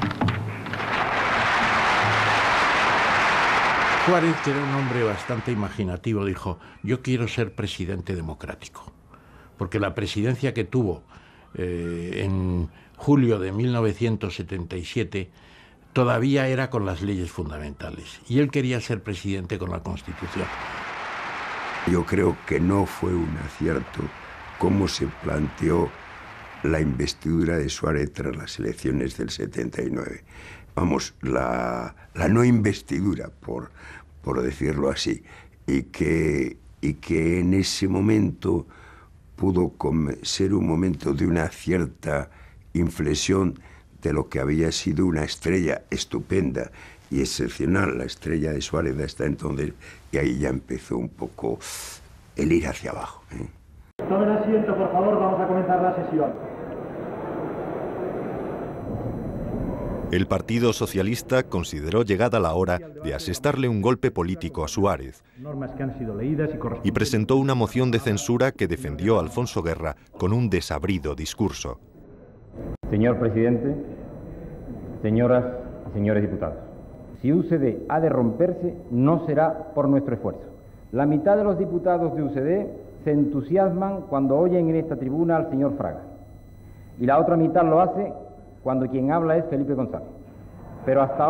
Suárez, que era un hombre bastante imaginativo, dijo: yo quiero ser presidente democrático, porque la presidencia que tuvo en julio de 1977 todavía era con las leyes fundamentales, y él quería ser presidente con la Constitución. Yo creo que no fue un acierto cómo se planteó la investidura de Suárez tras las elecciones del 79. Vamos, la no investidura, por decirlo así, y que en ese momento pudo ser un momento de una cierta inflexión de lo que había sido una estrella estupenda y excepcional, la estrella de Suárez hasta entonces, y ahí ya empezó un poco el ir hacia abajo. Tomen asiento, por favor, vamos a comenzar la sesión. El Partido Socialista consideró llegada la hora de asestarle un golpe político a Suárez y presentó una moción de censura que defendió a Alfonso Guerra con un desabrido discurso. Señor presidente, señoras y señores diputados, si UCD ha de romperse, no será por nuestro esfuerzo. La mitad de los diputados de UCD se entusiasman cuando oyen en esta tribuna al señor Fraga, y la otra mitad lo hace cuando quien habla es Felipe González. Pero hasta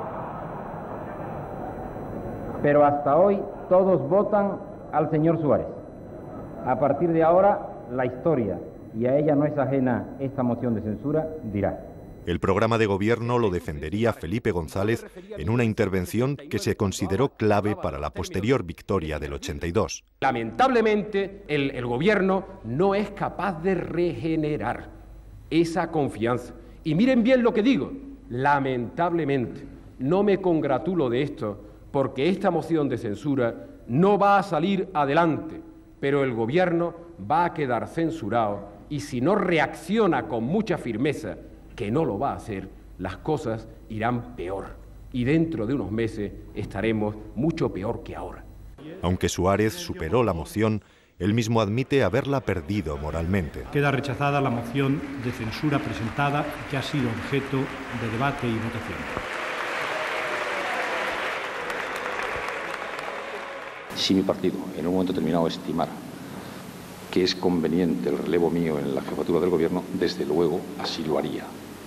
hoy todos votan al señor Suárez. A partir de ahora, la historia, y a ella no es ajena esta moción de censura, dirá. El programa de gobierno lo defendería Felipe González en una intervención que se consideró clave para la posterior victoria del 82. Lamentablemente, el gobierno no es capaz de regenerar esa confianza. Y miren bien lo que digo, lamentablemente, no me congratulo de esto porque esta moción de censura no va a salir adelante, pero el gobierno va a quedar censurado y si no reacciona con mucha firmeza, que no lo va a hacer, las cosas irán peor y dentro de unos meses estaremos mucho peor que ahora. Aunque Suárez superó la moción, él mismo admite haberla perdido moralmente. Queda rechazada la moción de censura presentada y que ha sido objeto de debate y votación. Si mi partido en un momento determinado estimara que es conveniente el relevo mío en la jefatura del gobierno, desde luego así lo haría.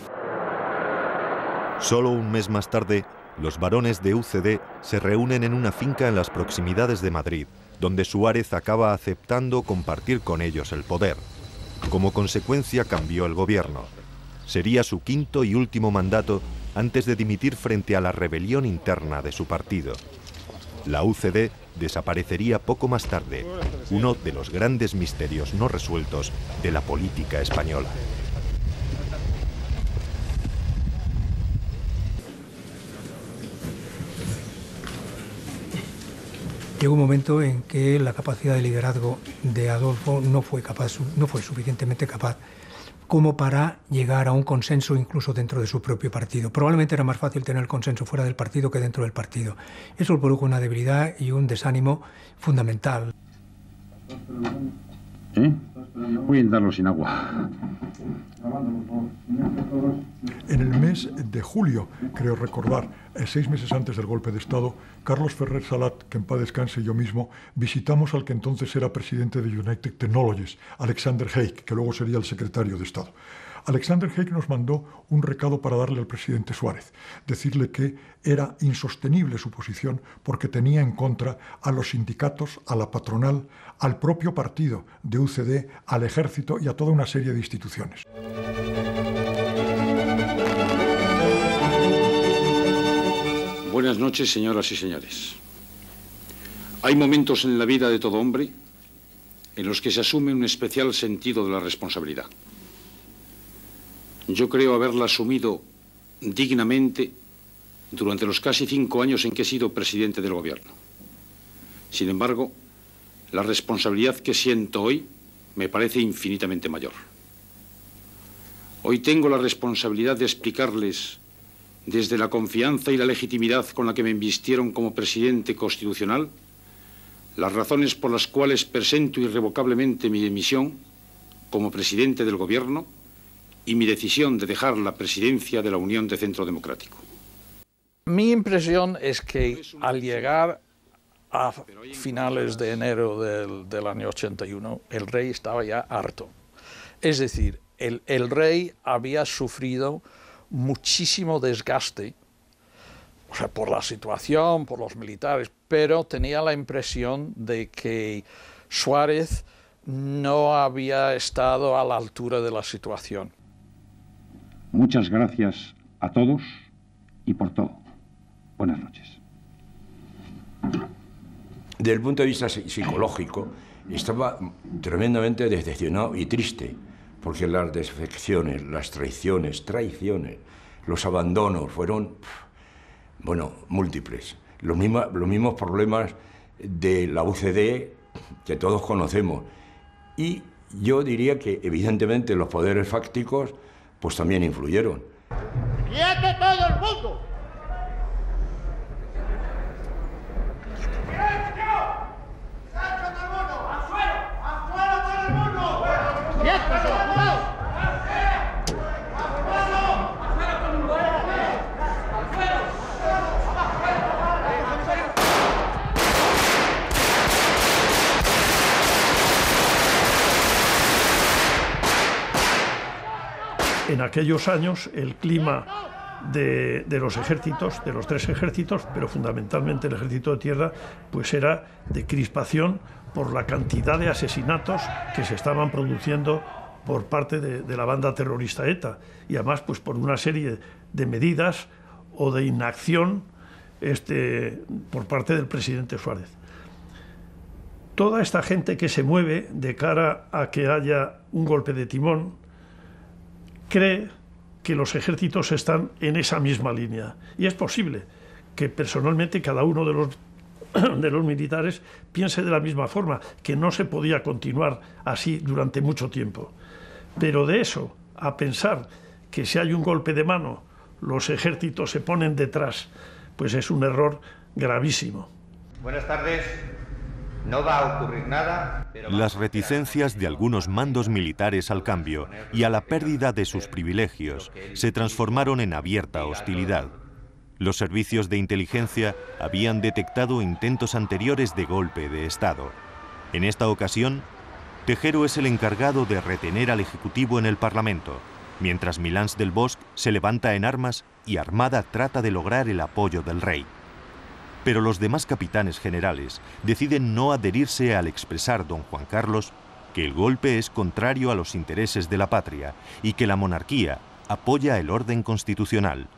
Solo un mes más tarde, los varones de UCD se reúnen en una finca en las proximidades de Madrid, donde Suárez acaba aceptando compartir con ellos el poder. Como consecuencia, cambió el gobierno. Sería su quinto y último mandato antes de dimitir frente a la rebelión interna de su partido. La UCD desaparecería poco más tarde, uno de los grandes misterios no resueltos de la política española. Llegó un momento en que la capacidad de liderazgo de Adolfo no fue suficientemente capaz como para llegar a un consenso incluso dentro de su propio partido. Probablemente era más fácil tener el consenso fuera del partido que dentro del partido. Eso produjo una debilidad y un desánimo fundamental. Voy a darlo sin agua. En el mes de julio, creo recordar, 6 meses antes del golpe de Estado, Carlos Ferrer Salat, que en paz descanse, y yo mismo, visitamos al que entonces era presidente de United Technologies, Alexander Haig, que luego sería el secretario de Estado. Alexander Haig nos mandó un recado para darle al presidente Suárez, decirle que era insostenible su posición porque tenía en contra a los sindicatos, a la patronal, al propio partido de UCD, al ejército y a toda una serie de instituciones. Buenas noches, señoras y señores. Hay momentos en la vida de todo hombre en los que se asume un especial sentido de la responsabilidad. Yo creo haberla asumido dignamente durante los casi 5 años en que he sido presidente del gobierno. Sin embargo, la responsabilidad que siento hoy me parece infinitamente mayor. Hoy tengo la responsabilidad de explicarles, desde la confianza y la legitimidad con la que me invistieron como presidente constitucional, las razones por las cuales presento irrevocablemente mi dimisión como presidente del gobierno y mi decisión de dejar la presidencia de la Unión de Centro Democrático. Mi impresión es que al llegar a finales de enero del año 81, el rey estaba ya harto. Es decir, el rey había sufrido muchísimo desgaste, o sea, por la situación, por los militares, pero tenía la impresión de que Suárez no había estado a la altura de la situación. Muchas gracias a todos y por todo. Buenas noches. Desde el punto de vista psicológico, estaba tremendamente decepcionado y triste, porque las defecciones, las traiciones, los abandonos fueron, bueno, múltiples. Los mismos problemas de la UCD que todos conocemos. Y yo diría que, evidentemente, los poderes fácticos pues también influyeron. ¡Quieto todo el mundo! ¡Silencio! ¡Sancho todo el mundo! ¡Al suelo! ¡Al suelo todo el mundo! ¡Quieto, cuidado! ¡Al suelo! ¡Al suelo todo el mundo! ¡Al suelo! En aquellos años el clima de los ejércitos, de los 3 ejércitos, pero fundamentalmente el ejército de tierra, pues era de crispación por la cantidad de asesinatos que se estaban produciendo por parte de la banda terrorista ETA, y además pues por una serie de medidas o de inacción por parte del presidente Suárez. Toda esta gente que se mueve de cara a que haya un golpe de timón cree que los ejércitos están en esa misma línea. Y es posible que personalmente cada uno de los militares piense de la misma forma, que no se podía continuar así durante mucho tiempo. Pero de eso a pensar que si hay un golpe de mano, los ejércitos se ponen detrás, pues es un error gravísimo. Buenas tardes. No va a ocurrir nada. Las reticencias de algunos mandos militares al cambio y a la pérdida de sus privilegios se transformaron en abierta hostilidad. Los servicios de inteligencia habían detectado intentos anteriores de golpe de Estado. En esta ocasión, Tejero es el encargado de retener al Ejecutivo en el Parlamento, mientras Milans del Bosch se levanta en armas y Armada trata de lograr el apoyo del rey. Pero los demás capitanes generales deciden no adherirse al expresar don Juan Carlos que el golpe es contrario a los intereses de la patria y que la monarquía apoya el orden constitucional.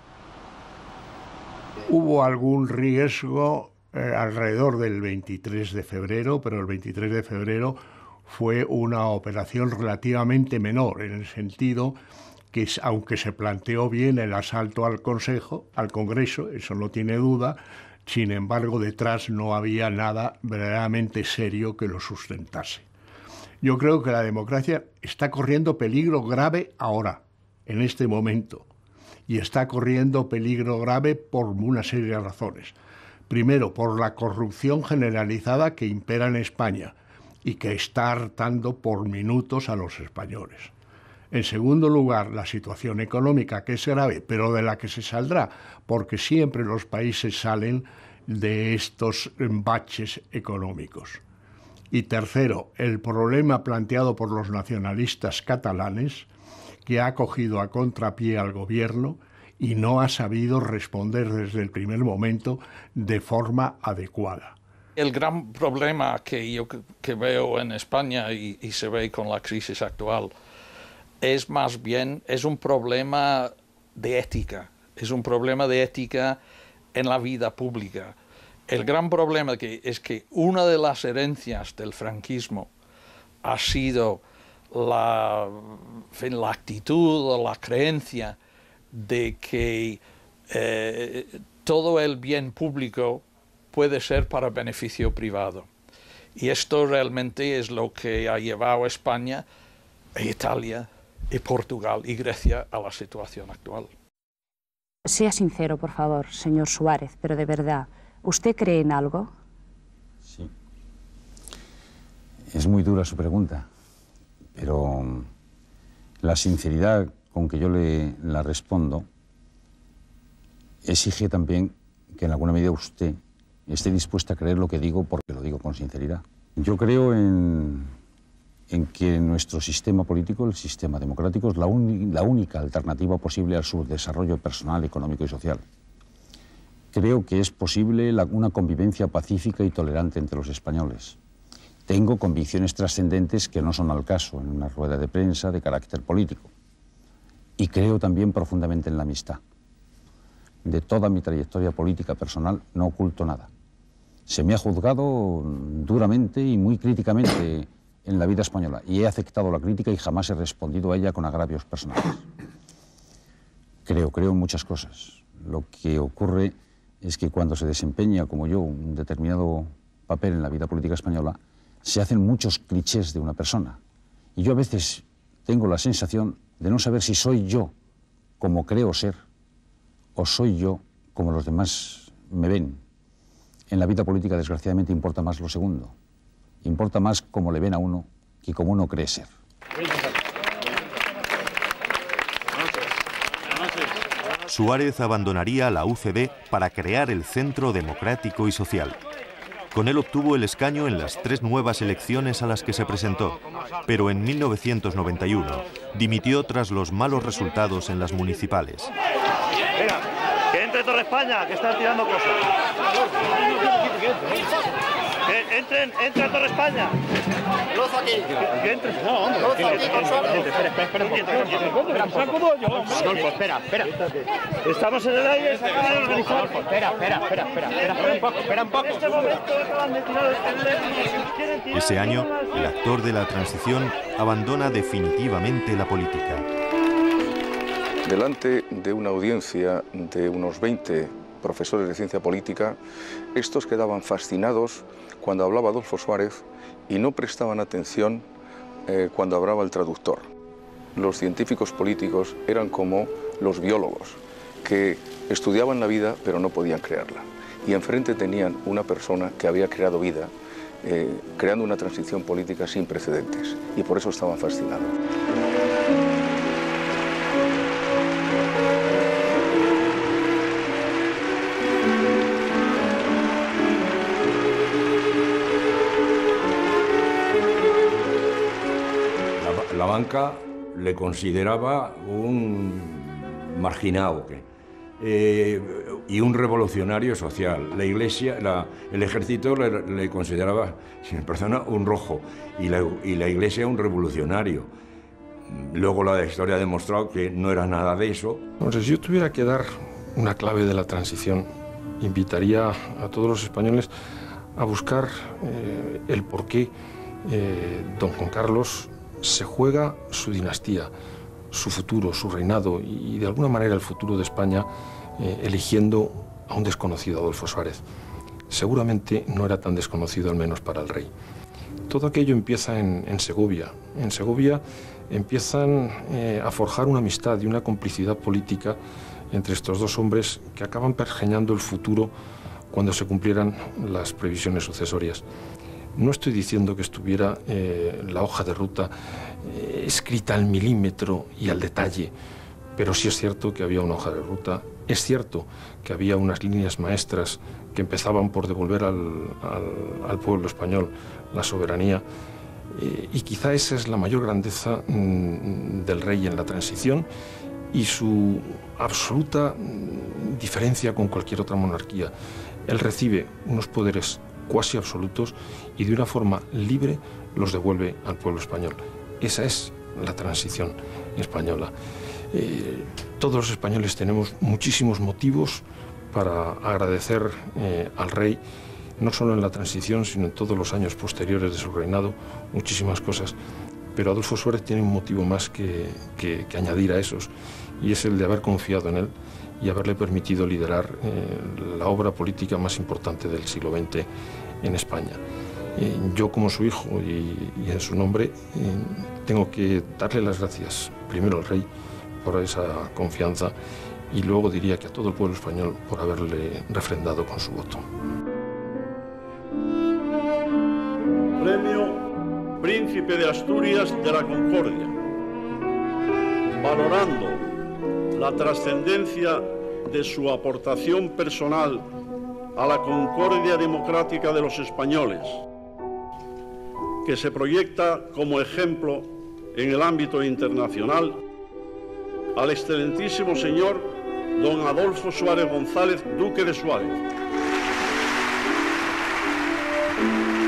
Hubo algún riesgo alrededor del 23 de febrero, pero el 23 de febrero fue una operación relativamente menor, en el sentido que, aunque se planteó bien el asalto al Congreso, eso no tiene duda, sin embargo, detrás no había nada verdaderamente serio que lo sustentase. Yo creo que la democracia está corriendo peligro grave ahora, en este momento, y está corriendo peligro grave por una serie de razones. Primero, por la corrupción generalizada que impera en España y que está hartando por minutos a los españoles. En segundo lugar, la situación económica, que es grave, pero de la que se saldrá, porque siempre los países salen de estos baches económicos. Y tercero, el problema planteado por los nacionalistas catalanes, que ha cogido a contrapié al gobierno y no ha sabido responder desde el primer momento de forma adecuada. El gran problema que yo veo en España y se ve con la crisis actual es más bien, es un problema de ética, es un problema de ética en la vida pública. El gran problema es que una de las herencias del franquismo ha sido la actitud o la creencia de que todo el bien público puede ser para beneficio privado. Y esto realmente es lo que ha llevado a España, a Italia, y Portugal y Grecia a la situación actual. Sea sincero, por favor, señor Suárez, pero de verdad, ¿usted cree en algo? Sí. Es muy dura su pregunta, pero la sinceridad con que yo la respondo exige también que en alguna medida usted esté dispuesta a creer lo que digo, porque lo digo con sinceridad. Yo creo en que nuestro sistema político, el sistema democrático, es la única alternativa posible al subdesarrollo personal, económico y social. Creo que es posible una convivencia pacífica y tolerante entre los españoles. Tengo convicciones trascendentes que no son al caso en una rueda de prensa de carácter político. Y creo también profundamente en la amistad. De toda mi trayectoria política personal no oculto nada. Se me ha juzgado duramente y muy críticamente en la vida española, y he aceptado la crítica y jamás he respondido a ella con agravios personales. Creo en muchas cosas. Lo que ocurre es que cuando se desempeña, como yo, un determinado papel en la vida política española, se hacen muchos clichés de una persona. Y yo a veces tengo la sensación de no saber si soy yo como creo ser, o soy yo como los demás me ven. En la vida política, desgraciadamente, importa más lo segundo. Importa más cómo le ven a uno que cómo uno cree ser. Suárez abandonaría la UCD para crear el Centro Democrático y Social. Con él obtuvo el escaño en las 3 nuevas elecciones a las que se presentó, pero en 1991 dimitió tras los malos resultados en las municipales. Venga, que entre Torre España, que están tirando cosas. Que entre a Torre España. Luz aquí. Que entre. No, hombre. Luz aquí, espera un poco. Adolfo, espera. Estamos en el aire, se acaba de organizar. Adolfo, espera un poco. En este momento acaban de tirar el teléfono. Ese año, el actor de la transición abandona definitivamente la política. Delante de una audiencia de unos 20 profesores de ciencia política, estos quedaban fascinados cuando hablaba Adolfo Suárez y no prestaban atención cuando hablaba el traductor. Los científicos políticos eran como los biólogos, que estudiaban la vida pero no podían crearla. Y enfrente tenían una persona que había creado vida creando una transición política sin precedentes, y por eso estaban fascinados. La banca le consideraba un marginado y un revolucionario social. La Iglesia, el ejército le consideraba, si me perdona, un rojo, y la Iglesia un revolucionario. Luego la historia ha demostrado que no era nada de eso. Entonces, si yo tuviera que dar una clave de la transición, invitaría a todos los españoles a buscar el por qué don Juan Carlos se juega su dinastía, su futuro, su reinado y de alguna manera el futuro de España eligiendo a un desconocido, Adolfo Suárez. Seguramente no era tan desconocido, al menos para el rey. Todo aquello empieza en Segovia. En Segovia empiezan a forjar una amistad y una complicidad política entre estos dos hombres que acaban pergeñando el futuro cuando se cumplieran las previsiones sucesorias. No estoy diciendo que estuviera la hoja de ruta escrita al milímetro y al detalle, pero sí es cierto que había una hoja de ruta, es cierto que había unas líneas maestras que empezaban por devolver al pueblo español la soberanía, y quizá esa es la mayor grandeza del rey en la transición y su absoluta diferencia con cualquier otra monarquía. Él recibe unos poderes cuasi absolutos y de una forma libre los devuelve al pueblo español. Esa es la transición española. Todos los españoles tenemos muchísimos motivos para agradecer al rey, no solo en la transición, sino en todos los años posteriores de su reinado, muchísimas cosas. Pero Adolfo Suárez tiene un motivo más que añadir a esos, y es el de haber confiado en él y haberle permitido liderar la obra política más importante del siglo XX en España. Yo, como su hijo y en su nombre, tengo que darle las gracias primero al rey por esa confianza y luego diría que a todo el pueblo español por haberle refrendado con su voto. Premio Príncipe de Asturias de la Concordia, valorando la trascendencia de su aportación personal a la concordia democrática de los españoles, que se proyecta como ejemplo en el ámbito internacional, al excelentísimo señor don Adolfo Suárez González, duque de Suárez.